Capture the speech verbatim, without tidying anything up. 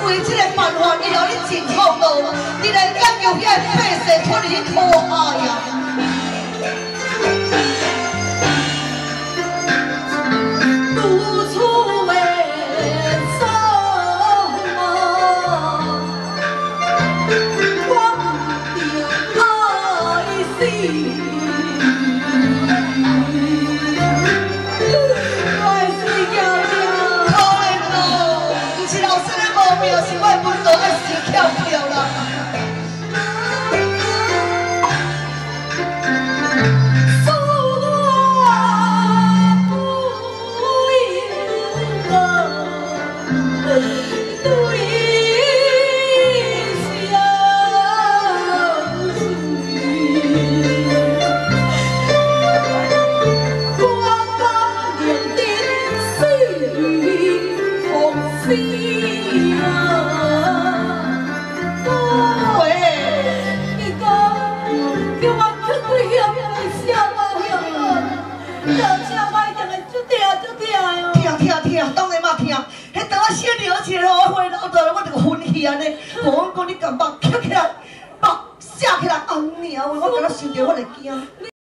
为这个办法，以后你真好路，你来养育遐百姓，拖你去讨下呀！如此为什我的爱心？ 是我本来爱死翘票啦。安尼，无我讲你甲目翘起来，目写起来红尔，我感觉想着我会惊。